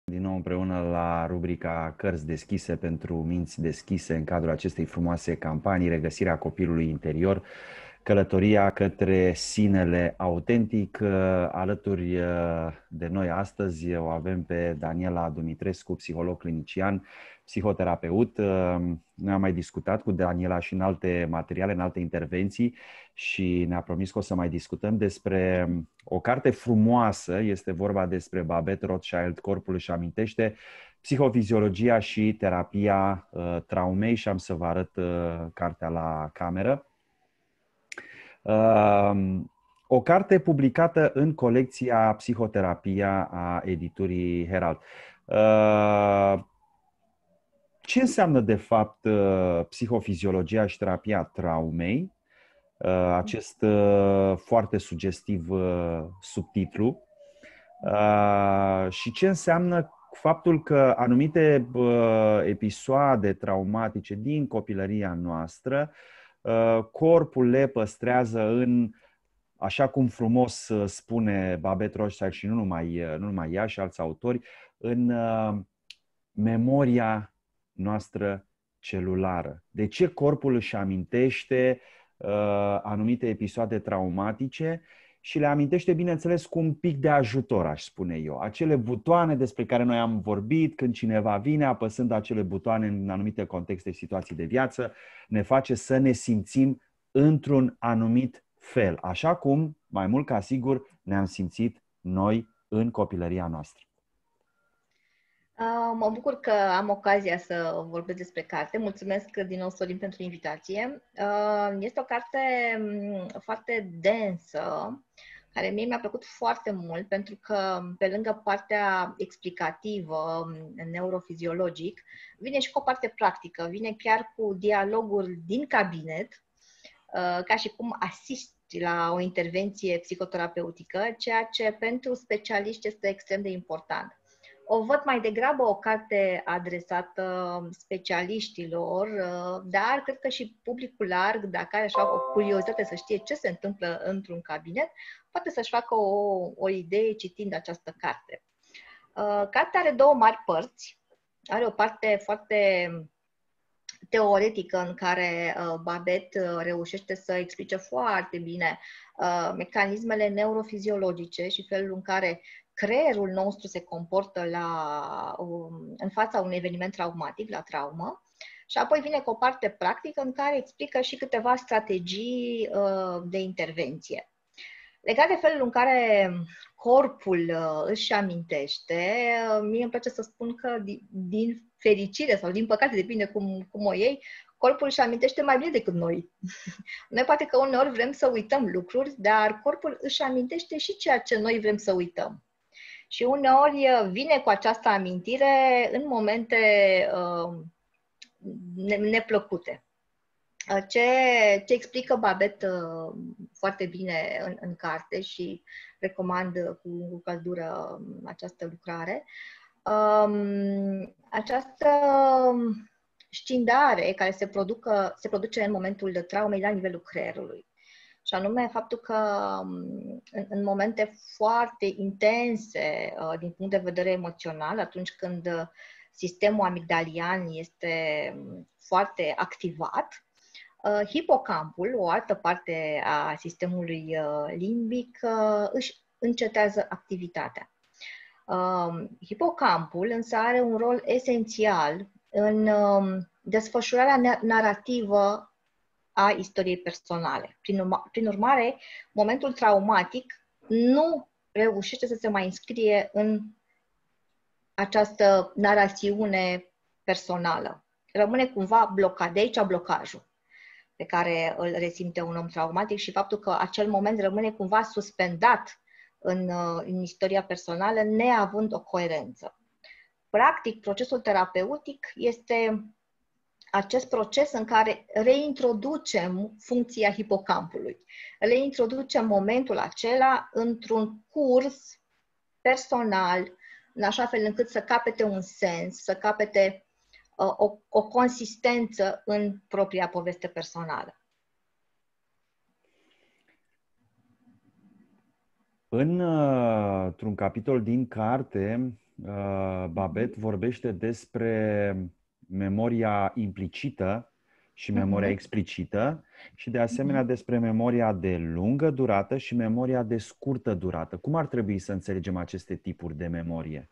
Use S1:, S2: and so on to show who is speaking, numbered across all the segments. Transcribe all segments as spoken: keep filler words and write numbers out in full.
S1: Din nou împreună la rubrica Cărți deschise pentru minți deschise în cadrul acestei frumoase campanii, regăsirea copilului interior, călătoria către sinele autentic. Alături de noi astăzi o avem pe Daniela Dumitrescu, psiholog clinician, psihoterapeut. Noi am mai discutat cu Daniela și în alte materiale, în alte intervenții și ne-a promis că o să mai discutăm despre o carte frumoasă. Este vorba despre Babette Rothschild, Corpul își amintește, psihofiziologia și terapia uh, traumei, și am să vă arăt uh, cartea la cameră. Uh, o carte publicată în colecția Psihoterapia a editurii Herald. Uh, ce înseamnă de fapt uh, psihofiziologia și terapia traumei? Uh, acest uh, foarte sugestiv uh, subtitlu. Uh, și ce înseamnă faptul că anumite uh, episoade traumatice din copilăria noastră, uh, corpul le păstrează în, așa cum frumos uh, spune Babette Rothschild și nu numai, uh, nu numai ea și alți autori, în uh, memoria noastră celulară. De ce corpul își amintește uh, anumite episoade traumatice și le amintește, bineînțeles, cu un pic de ajutor, aș spune eu. Acele butoane despre care noi am vorbit, când cineva vine, apăsând acele butoane în anumite contexte și situații de viață, ne face să ne simțim într-un anumit fel, așa cum, mai mult ca sigur, ne-am simțit noi în copilăria noastră.
S2: Uh, mă bucur că am ocazia să vorbesc despre carte. Mulțumesc din nou, Sorin, pentru invitație. Uh, este o carte um, foarte densă, care mie mi-a plăcut foarte mult, pentru că, pe lângă partea explicativă, neurofiziologic, vine și cu o parte practică. Vine chiar cu dialoguri din cabinet, uh, ca și cum asisti la o intervenție psihoterapeutică, ceea ce pentru specialiști este extrem de important. O văd mai degrabă o carte adresată specialiștilor, dar cred că și publicul larg, dacă are așa o curiozitate să știe ce se întâmplă într-un cabinet, poate să-și facă o, o idee citind această carte. Cartea are două mari părți. Are o parte foarte teoretică în care Babette reușește să explice foarte bine mecanismele neurofiziologice și felul în care creierul nostru se comportă la, în fața unui eveniment traumatic, la traumă, și apoi vine cu o parte practică în care explică și câteva strategii uh, de intervenție. Legat de felul în care corpul uh, își amintește, uh, mie îmi place să spun că din, din fericire sau din păcate, depinde cum, cum o iei, corpul își amintește mai bine decât noi. Noi poate că uneori vrem să uităm lucruri, dar corpul își amintește și ceea ce noi vrem să uităm. Și uneori vine cu această amintire în momente uh, neplăcute. Ce, ce explică Babette uh, foarte bine în, în carte și recomand cu, cu căldură această lucrare, um, această scindare care se, producă, se produce în momentul de traumei la nivelul creierului. Și anume faptul că în, în momente foarte intense din punct de vedere emoțional, atunci când sistemul amigdalian este foarte activat, hipocampul, o altă parte a sistemului limbic, își încetează activitatea. Hipocampul însă are un rol esențial în desfășurarea narrativă a istoriei personale. Prin, urma, prin urmare, momentul traumatic nu reușește să se mai înscrie în această narațiune personală. Rămâne cumva blocat. De aici blocajul pe care îl resimte un om traumatic și faptul că acel moment rămâne cumva suspendat în, în istoria personală, neavând o coerență. Practic, procesul terapeutic este acest proces în care reintroducem funcția hipocampului. Reintroducem momentul acela într-un curs personal, în așa fel încât să capete un sens, să capete uh, o, o consistență în propria poveste personală.
S1: În, într-un capitol din carte uh, Babette vorbește despre memoria implicită și memoria
S2: Uh-huh.
S1: explicită și de asemenea despre memoria de lungă durată și memoria de scurtă durată. Cum ar trebui să înțelegem aceste tipuri de memorie?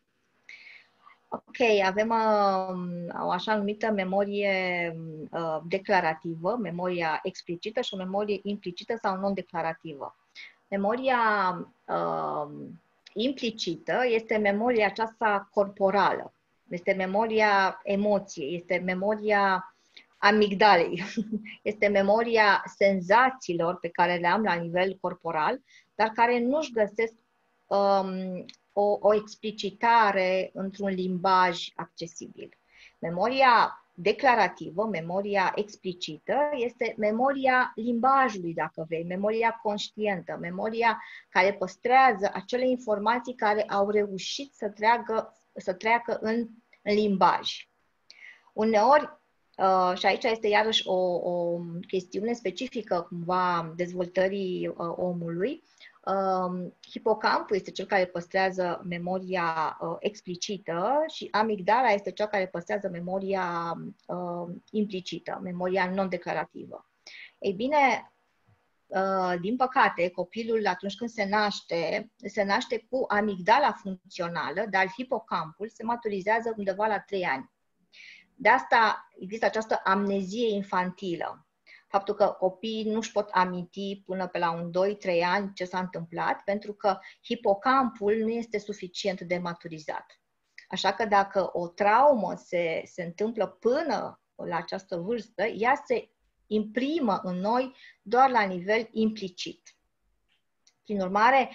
S2: Ok, avem uh, o așa numită memorie uh, declarativă, memoria explicită și o memorie implicită sau non-declarativă. Memoria uh, implicită este memoria aceasta corporală, este memoria emoției, este memoria amigdalei, este memoria senzațiilor pe care le am la nivel corporal, dar care nu-și găsesc um, o, o explicitare într-un limbaj accesibil. Memoria declarativă, memoria explicită, este memoria limbajului, dacă vrei, memoria conștientă, memoria care păstrează acele informații care au reușit să treacă, să treacă în, în limbaj. Uneori, uh, și aici este iarăși o, o chestiune specifică cumva dezvoltării uh, omului, uh, hipocampul este cel care păstrează memoria uh, explicită și amigdala este cea care păstrează memoria uh, implicită, memoria non-declarativă. Ei bine, uh, din păcate, copilul atunci când se naște, se naște cu amigdala funcțională, dar hipocampul se maturizează undeva la trei ani. De asta există această amnezie infantilă. Faptul că copiii nu își pot aminti până pe la un doi trei ani ce s-a întâmplat, pentru că hipocampul nu este suficient de maturizat. Așa că dacă o traumă se, se întâmplă până la această vârstă, ea se imprimă în noi doar la nivel implicit. Prin urmare,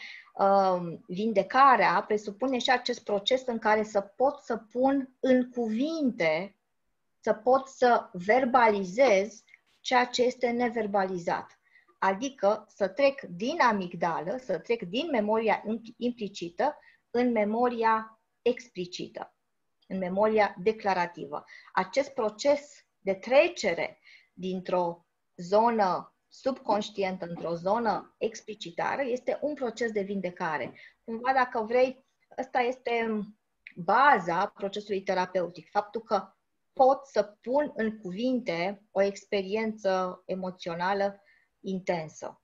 S2: vindecarea presupune și acest proces în care să pot să pun în cuvinte, să pot să verbalizez ceea ce este neverbalizat. Adică să trec din amigdală, să trec din memoria implicită în memoria explicită, în memoria declarativă. Acest proces de trecere dintr-o zonă subconștientă într-o zonă explicitară este un proces de vindecare. Cumva, dacă vrei, ăsta este baza procesului terapeutic. Faptul că pot să pun în cuvinte o experiență emoțională intensă.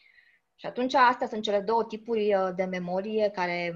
S2: Și atunci astea sunt cele două tipuri de memorie care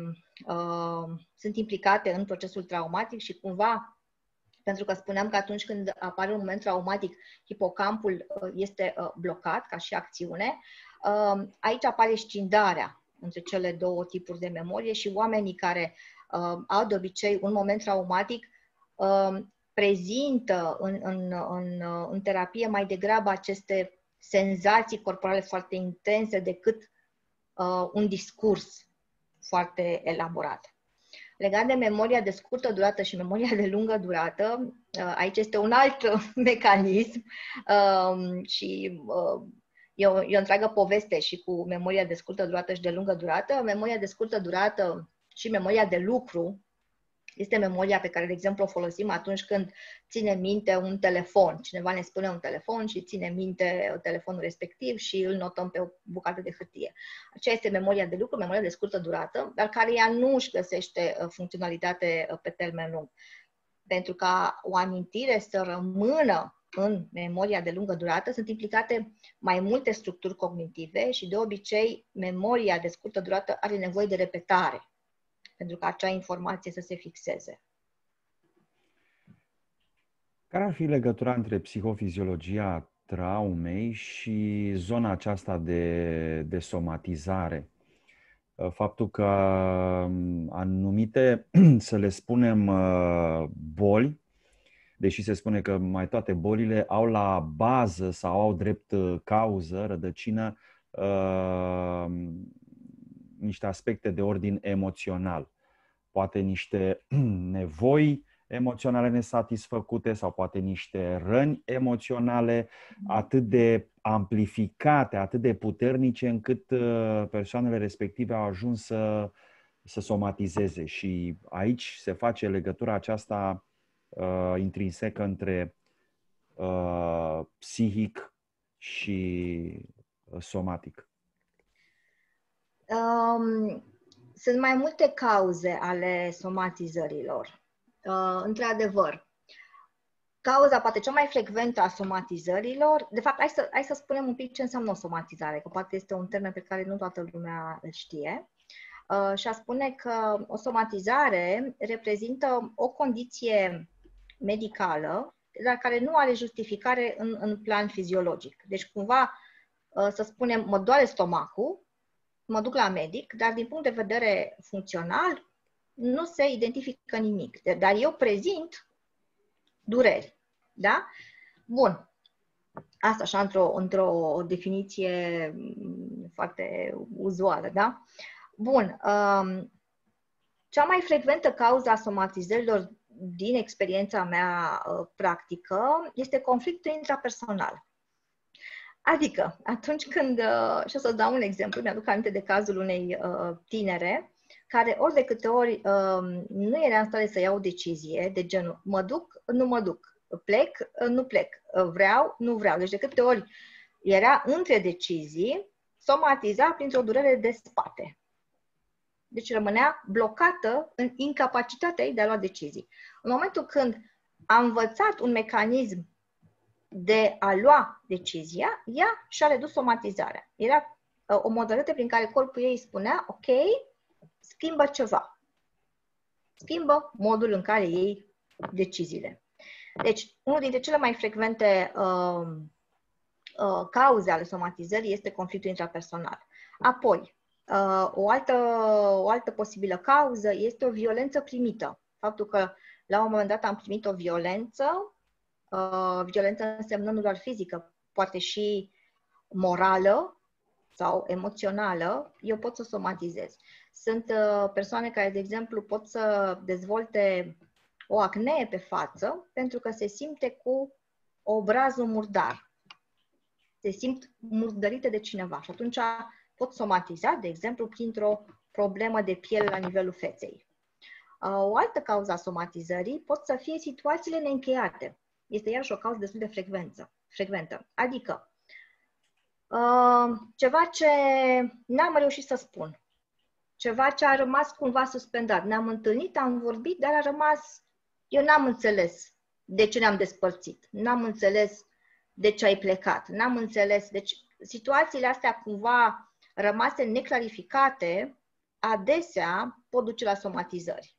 S2: uh, sunt implicate în procesul traumatic și cumva, pentru că spuneam că atunci când apare un moment traumatic, hipocampul uh, este uh, blocat ca și acțiune, uh, aici apare scindarea între cele două tipuri de memorie și oamenii care uh, au de obicei un moment traumatic uh, prezintă în, în, în, în terapie mai degrabă aceste senzații corporale foarte intense decât uh, un discurs foarte elaborat. Legat de memoria de scurtă durată și memoria de lungă durată, uh, aici este un alt mecanism uh, și uh, e, o, e o întreagă poveste și cu memoria de scurtă durată și de lungă durată. Memoria de scurtă durată și memoria de lucru este memoria pe care, de exemplu, o folosim atunci când ține minte un telefon. Cineva ne spune un telefon și ține minte telefonul respectiv și îl notăm pe o bucată de hârtie. Aceea este memoria de lucru, memoria de scurtă durată, dar care ea nu își găsește funcționalitate pe termen lung. Pentru ca o amintire să rămână în memoria de lungă durată, sunt implicate mai multe structuri cognitive și, de obicei, memoria de scurtă durată are nevoie de repetare pentru ca acea informație să se fixeze.
S1: Care ar fi legătura între psihofiziologia traumei și zona aceasta de, de somatizare? Faptul că anumite, să le spunem, boli, deși se spune că mai toate bolile au la bază sau au drept cauză, rădăcină, niște aspecte de ordin emoțional. Poate niște nevoi emoționale nesatisfăcute sau poate niște răni emoționale atât de amplificate, atât de puternice, încât persoanele respective au ajuns să, să somatizeze. Și aici se face legătura aceasta uh, intrinsecă între uh, psihic și uh, somatic.
S2: Um... sunt mai multe cauze ale somatizărilor. Uh, într-adevăr, cauza poate cea mai frecventă a somatizărilor, de fapt, hai să, hai să spunem un pic ce înseamnă o somatizare, că poate este un termen pe care nu toată lumea îl știe. Uh, și a spune că o somatizare reprezintă o condiție medicală, dar care nu are justificare în, în plan fiziologic. Deci, cumva, uh, să spunem, mă doare stomacul, mă duc la medic, dar din punct de vedere funcțional nu se identifică nimic. Dar eu prezint dureri. Da? Bun. Asta așa într-o, într-o definiție foarte uzuală, da? Bun. Um, cea mai frecventă cauză a somatizărilor din experiența mea uh, practică este conflictul intrapersonal. Adică, atunci când, uh, și o să dau un exemplu, mi-aduc aminte de cazul unei uh, tinere care ori de câte ori uh, nu era în stare să iau o decizie de genul mă duc, nu mă duc, plec, nu plec, vreau, nu vreau. Deci de câte ori era între decizii, somatiza printr-o durere de spate. Deci rămânea blocată în incapacitatea ei de a lua decizii. În momentul când a învățat un mecanism de a lua decizia, ea și-a redus somatizarea. Era o modalitate prin care corpul ei spunea, ok, schimbă ceva. Schimbă modul în care iei deciziile. Deci, unul dintre cele mai frecvente uh, uh, cauze ale somatizării este conflictul intrapersonal. Apoi, uh, o, altă, o altă posibilă cauză este o violență primită. Faptul că la un moment dat am primit o violență, uh, violență însemnând nu doar fizică, poate și morală sau emoțională, eu pot să somatizez. Sunt uh, persoane care, de exemplu, pot să dezvolte o acnee pe față pentru că se simte cu obrazul murdar. Se simt murdărite de cineva și atunci pot somatiza, de exemplu, printr-o problemă de piele la nivelul feței. O altă cauză a somatizării pot să fie situațiile neîncheiate. Este iarăși o cauză destul de frecvență, frecventă. Adică ceva ce n-am reușit să spun, ceva ce a rămas cumva suspendat. Ne-am întâlnit, am vorbit, dar a rămas. Eu n-am înțeles de ce ne-am despărțit, n-am înțeles de ce ai plecat, n-am înțeles. Deci situațiile astea cumva rămase neclarificate, adesea pot duce la somatizări.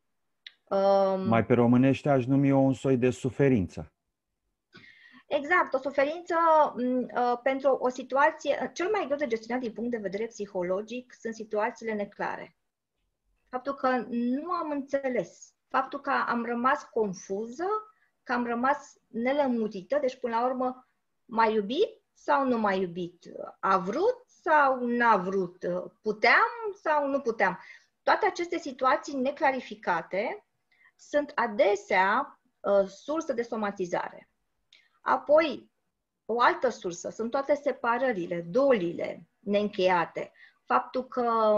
S1: Um, Mai pe românește aș numi-o un soi de suferință.
S2: Exact, o suferință uh, pentru o situație, cel mai greu de gestionat din punct de vedere psihologic sunt situațiile neclare. Faptul că nu am înțeles. Faptul că am rămas confuză, că am rămas nelămurită, deci până la urmă m-a iubit sau nu m-a iubit? A vrut sau n-a vrut? Puteam sau nu puteam? Toate aceste situații neclarificate sunt adesea uh, sursă de somatizare. Apoi, o altă sursă sunt toate separările, dolile neîncheiate. Faptul că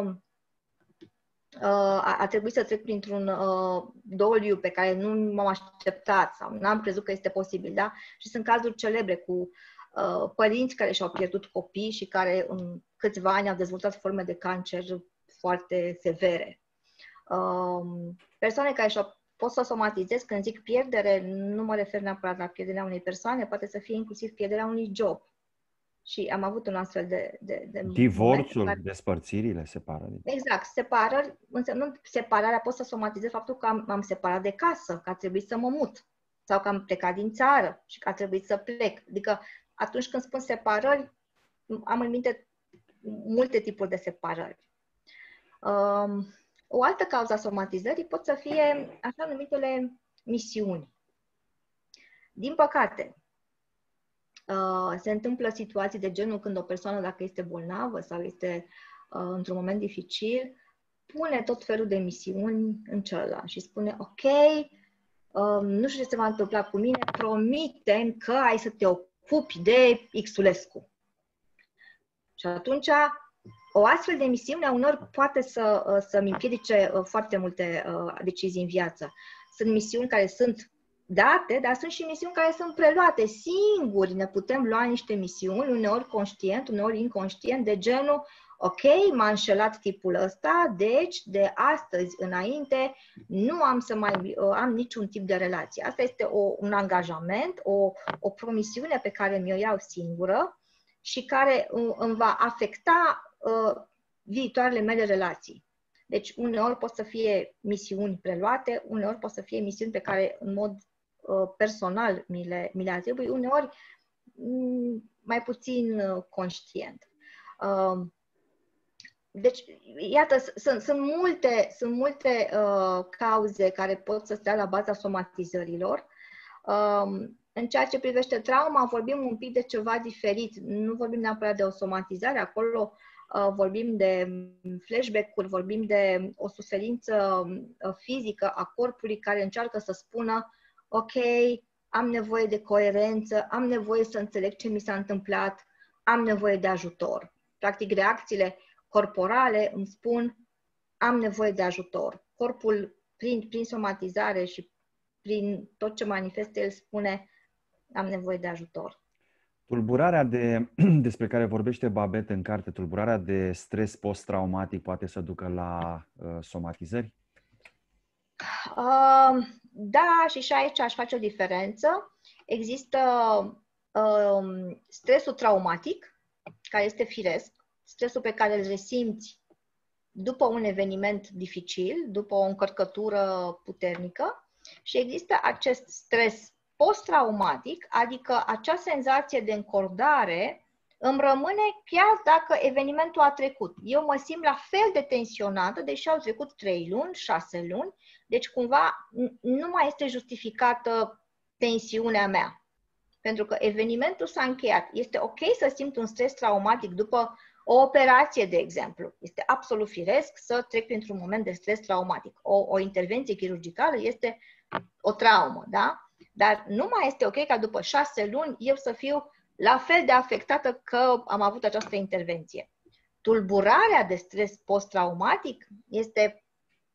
S2: Uh, a, a trebuit să trec printr-un uh, doliu pe care nu m-am așteptat sau n-am crezut că este posibil, da? Și sunt cazuri celebre cu uh, părinți care și-au pierdut copii și care în câțiva ani au dezvoltat forme de cancer foarte severe. Uh, persoane care și-au pot să somatizez când zic pierdere, nu mă refer neapărat la pierderea unei persoane, poate să fie inclusiv pierderea unui job. Și am avut un astfel de... de, de
S1: Divorțul, care... despărțirile, separările.
S2: Exact. Separări, însemnând separarea, pot să somatizez faptul că am, am separat de casă, că a trebuit să mă mut. Sau că am plecat din țară și că a trebuit să plec. Adică atunci când spun separări, am în minte multe tipuri de separări. Um, o altă cauză a somatizării pot să fie așa numitele misiuni. Din păcate, Uh, se întâmplă situații de genul când o persoană, dacă este bolnavă sau este uh, într-un moment dificil, pune tot felul de misiuni în celălalt și spune, ok, uh, nu știu ce se va întâmpla cu mine, promitem că ai să te ocupi de Xulescu. Și atunci, o astfel de misiune unor poate să, uh, să-mi împiedice uh, foarte multe uh, decizii în viață. Sunt misiuni care sunt date, dar sunt și misiuni care sunt preluate. Singuri ne putem lua niște misiuni, uneori conștient, uneori inconștient, de genul, Ok, m-a înșelat tipul ăsta, deci de astăzi înainte nu am să mai uh, am niciun tip de relație. Asta este o, un angajament, o, o promisiune pe care mi-o iau singură și care uh, îmi va afecta uh, viitoarele mele relații. Deci uneori pot să fie misiuni preluate, uneori pot să fie misiuni pe care în mod uh, personal mi le, mi le atribui, uneori m- mai puțin uh, conștient. Uh, Deci, iată, sunt, sunt multe, sunt multe uh, cauze care pot să stea la baza somatizărilor. Um, în ceea ce privește trauma, vorbim un pic de ceva diferit. Nu vorbim neapărat de o somatizare, acolo uh, vorbim de flashback-uri, vorbim de o suferință uh, fizică a corpului care încearcă să spună ok, am nevoie de coerență, am nevoie să înțeleg ce mi s-a întâmplat, am nevoie de ajutor. Practic, reacțiile corporale îmi spun am nevoie de ajutor. Corpul, prin, prin somatizare și prin tot ce manifestă, el spune am nevoie de ajutor.
S1: Tulburarea de, despre care vorbește Babette în carte, tulburarea de stres post-traumatic poate să ducă la uh, somatizări?
S2: Uh, da, și și aici aș face o diferență. Există uh, stresul traumatic, care este firesc, stresul pe care îl resimți după un eveniment dificil, după o încărcătură puternică, și există acest stres post-traumatic, adică acea senzație de încordare îmi rămâne chiar dacă evenimentul a trecut. Eu mă simt la fel de tensionată, deși au trecut trei luni, șase luni, deci cumva nu mai este justificată tensiunea mea. Pentru că evenimentul s-a încheiat. Este ok să simt un stres traumatic după o operație, de exemplu. Este absolut firesc să trec printr-un moment de stres traumatic. O, o intervenție chirurgicală este o traumă, da? Dar nu mai este ok ca după șase luni eu să fiu la fel de afectată că am avut această intervenție. Tulburarea de stres post-traumatic este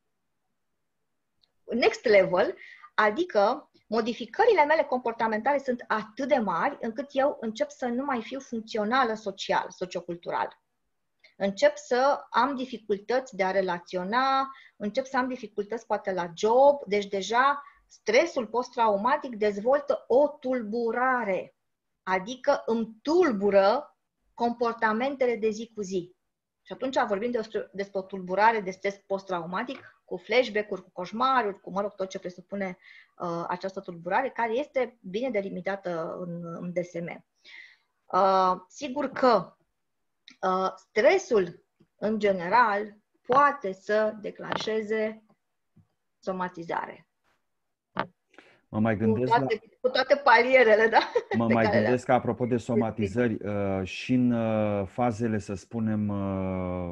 S2: next level, adică modificările mele comportamentale sunt atât de mari încât eu încep să nu mai fiu funcțională social, sociocultural. Încep să am dificultăți de a relaționa, încep să am dificultăți poate la job, deci deja stresul post-traumatic dezvoltă o tulburare, adică îmi tulbură comportamentele de zi cu zi. Și atunci vorbim despre, despre o tulburare de stres post-traumatic cu flashback-uri, cu coșmaruri, cu, mă rog, tot ce presupune uh, această tulburare, care este bine delimitată în, în D S M. Uh, sigur că uh, stresul, în general, poate să declanșeze somatizare.
S1: Mă mai gândesc
S2: cu, toate,
S1: la...
S2: cu toate palierele, da?
S1: Mă
S2: pe
S1: mai
S2: care
S1: gândesc că,
S2: le-am.
S1: apropo de somatizări, uh, și în uh, fazele, să spunem, uh,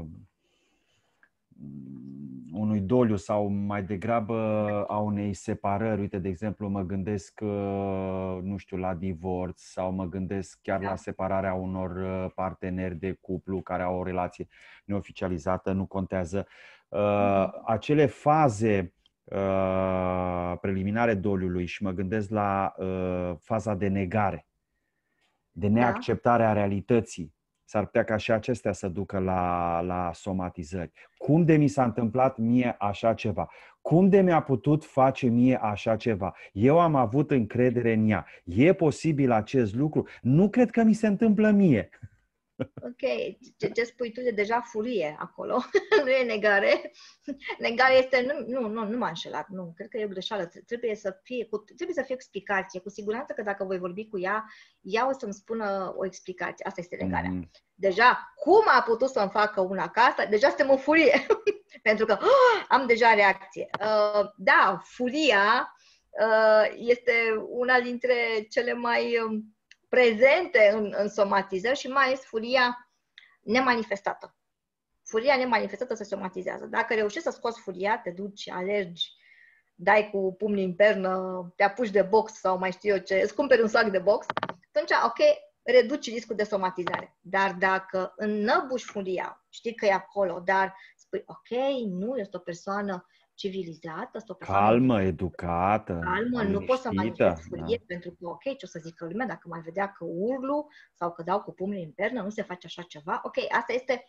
S1: unui doliu sau mai degrabă a unei separări, uite, de exemplu, mă gândesc, uh, nu știu, la divorț sau mă gândesc chiar
S2: Da.
S1: la separarea unor uh, parteneri de cuplu care au o relație neoficializată, nu contează. Uh, acele faze uh, preliminare doliului și mă gândesc la uh, faza de negare, de neacceptare a realității. S-ar putea ca și acestea să ducă la, la somatizări. Cum de mi s-a întâmplat mie așa ceva? Cum de mi-a putut face mie așa ceva? Eu am avut încredere în ea. E posibil acest lucru? Nu cred că mi se întâmplă mie.
S2: Ok, ce, ce spui tu de deja furie acolo, nu e negare. Negare este, nu, nu, nu, nu m-a înșelat, nu, cred că e o greșeală, trebuie să fie, cu, trebuie să fie o explicație, cu siguranță că dacă voi vorbi cu ea, ea o să-mi spună o explicație, asta este negarea. Mm-hmm. Deja, cum a putut să-mi facă una ca asta, deja suntem în furie, pentru că oh, am deja reacție. Uh, da, furia uh, este una dintre cele mai... Um, prezente în, în somatizări și mai ales furia nemanifestată. Furia nemanifestată se somatizează. Dacă reușești să scoți furia, te duci, alergi, dai cu pumnii în pernă, te apuci de box sau mai știu eu ce, îți cumperi un sac de box, atunci, ok, reduci riscul de somatizare. Dar dacă înnăbuși furia, știi că e acolo, dar spui, ok, nu, este o persoană civilizată, este o persoană
S1: calmă, educată,
S2: calmă, nu pot să manifest furie,
S1: da.
S2: pentru că, ok, ce o să zică lumea, dacă mai vedea că urlu sau că dau cu pumnii în pernă, nu se face așa ceva. Ok, asta este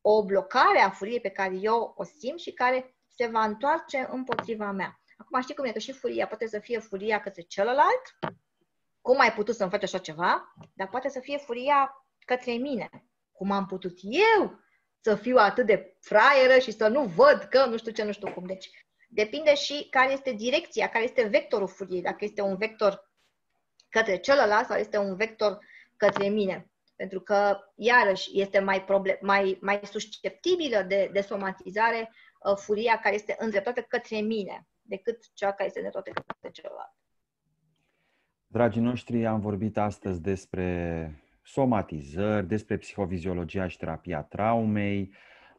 S2: o blocare a furiei pe care eu o simt și care se va întoarce împotriva mea. Acum știi cum e, că și furia poate să fie furia către celălalt, cum ai putut să-mi faci așa ceva, dar poate să fie furia către mine. Cum am putut eu să fiu atât de fraieră și să nu văd că nu știu ce, nu știu cum. Deci depinde și care este direcția, care este vectorul furiei, dacă este un vector către celălalt sau este un vector către mine. Pentru că, iarăși, este mai, problem, mai, mai susceptibilă de, de somatizare uh, furia care este îndreptată către mine decât cea care este îndreptată către celălalt.
S1: Dragii noștri, am vorbit astăzi despre somatizări, despre psihofiziologia și terapia traumei,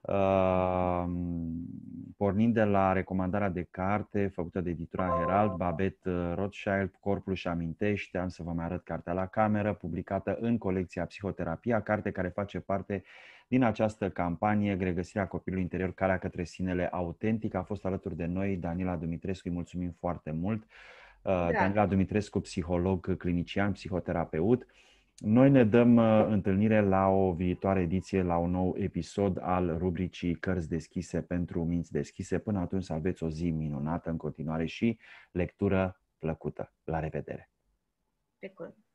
S1: pornind de la recomandarea de carte făcută de editura Herald, Babette Rothschild, Corpul își amintește, am să vă mai arăt cartea la cameră, publicată în colecția Psihoterapia, carte care face parte din această campanie Regăsirea copilului interior, calea către sinele autentic. A fost alături de noi Daniela Dumitrescu, îi mulțumim foarte mult. Da. Daniela Dumitrescu, psiholog clinician, psihoterapeut. Noi ne dăm întâlnire la o viitoare ediție, la un nou episod al rubricii Cărți deschise pentru minți deschise. Până atunci să aveți o zi minunată în continuare și lectură plăcută. La revedere!
S2: Pe curând!